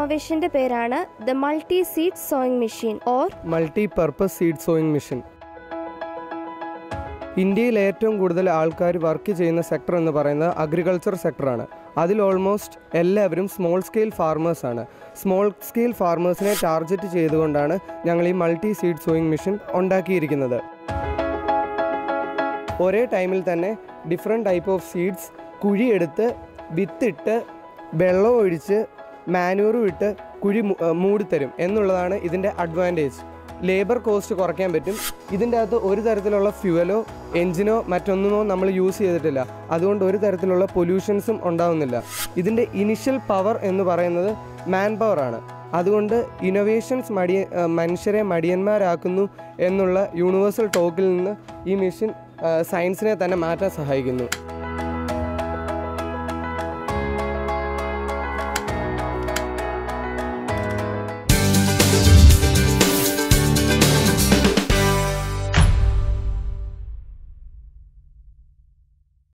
ഇന്നോവേഷൻ്റെ പേരാണ് the multi seed sowing machine or multi purpose seed sowing machine. ഇന്ത്യയിൽ ഏറ്റവും കൂടുതൽ ആൾക്കാർ വർക്ക് ചെയ്യുന്ന സെക്ടർ എന്ന് പറയുന്നത് അഗ്രികൾച്ചർ സെക്ടറാണ്. അതിൽ ഓൾമോസ്റ്റ് എല്ലാവരും സ്മോൾ സ്കെയിൽ ഫാർമേഴ്സാണ്. സ്മോൾ സ്കെയിൽ ഫാർമേഴ്സിനെ ടാർഗറ്റ് ചെയ്തുകൊണ്ടാണ് ഞങ്ങൾ ഈ മൾട്ടി സീഡ് സോയിങ് മെഷീൻ ഉണ്ടാക്കിയിരിക്കുന്നത്. ഒരേ ടൈമിൽ തന്നെ ഡിഫറെൻറ്റ് ടൈപ്പ് ഓഫ് സീഡ്സ് കുഴിയെടുത്ത് വിത്തിട്ട് വെള്ളം ഒഴിച്ച് മാനുവറും ഇട്ട് കുഴി മൂടിത്തരും എന്നുള്ളതാണ് ഇതിൻ്റെ അഡ്വാൻറ്റേജ്. ലേബർ കോസ്റ്റ് കുറയ്ക്കാൻ പറ്റും. ഇതിൻ്റെ അകത്ത് ഒരു തരത്തിലുള്ള ഫ്യൂവലോ എൻജിനോ മറ്റൊന്നുമോ നമ്മൾ യൂസ് ചെയ്തിട്ടില്ല. അതുകൊണ്ട് ഒരു തരത്തിലുള്ള പൊല്യൂഷൻസും ഉണ്ടാവുന്നില്ല. ഇതിൻ്റെ ഇനിഷ്യൽ പവർ എന്ന് പറയുന്നത് മാൻ പവറാണ്. അതുകൊണ്ട് ഇന്നോവേഷൻസ് മനുഷ്യരെ മടിയന്മാരാക്കുന്നു എന്നുള്ള യൂണിവേഴ്സൽ ടോക്കിൽ നിന്ന് ഈ മെഷീൻ സയൻസിനെ തന്നെ മാറ്റാൻ സഹായിക്കുന്നു.